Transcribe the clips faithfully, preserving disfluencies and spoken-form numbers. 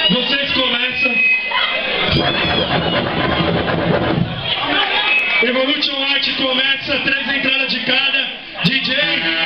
Vocês começam. Evolution Art começa, três entradas de cada. D J.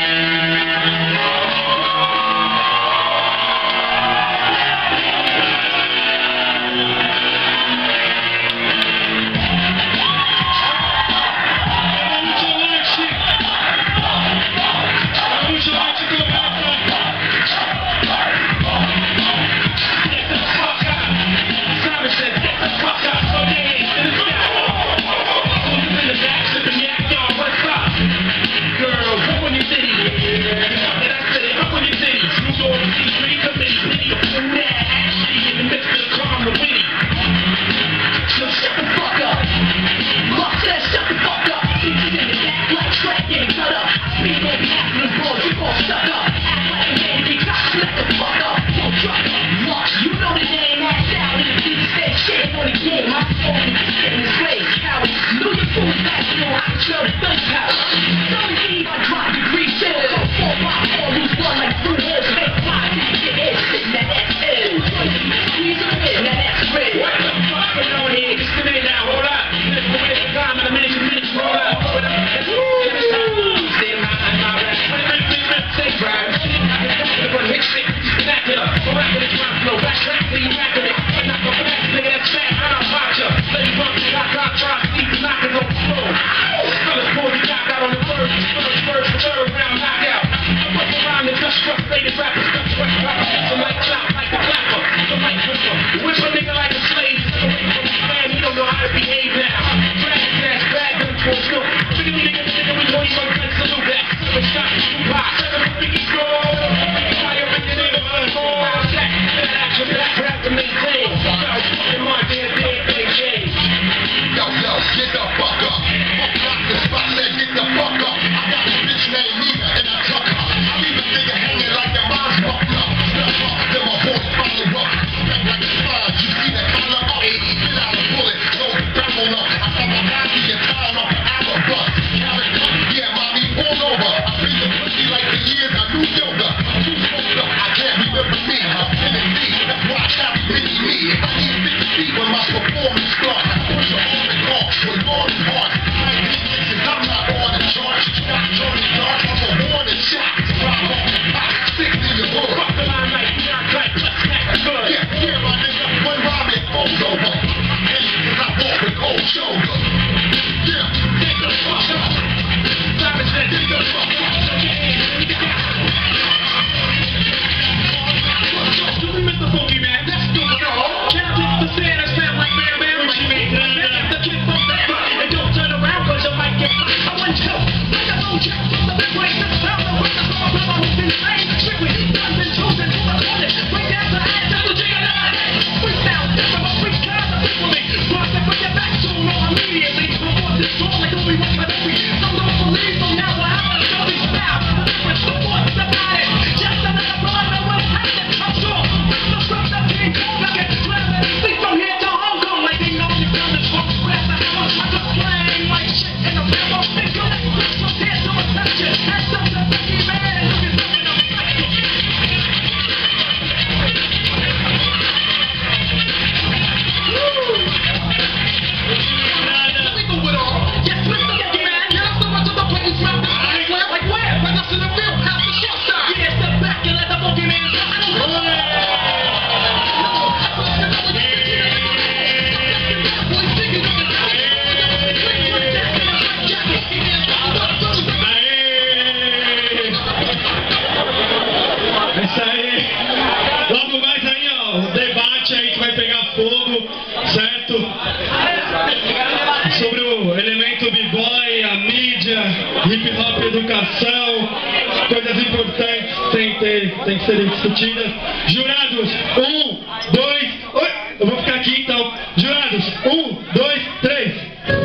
Sobre o elemento b-boy, a mídia, hip-hop, educação, coisas importantes têm, têm, têm que ser discutidas. Jurados, um, dois, oi, eu vou ficar aqui então. Jurados, um, dois, três.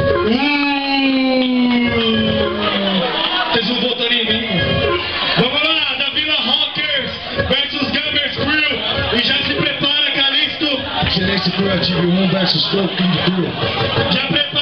Uh, vocês não votaram em mim. Vamos lá, da Vila Rockers versus Gambers Crew. E já se prepara, Calixto. Gerência Crew, T V um versus Flow King Crew. Já prepara.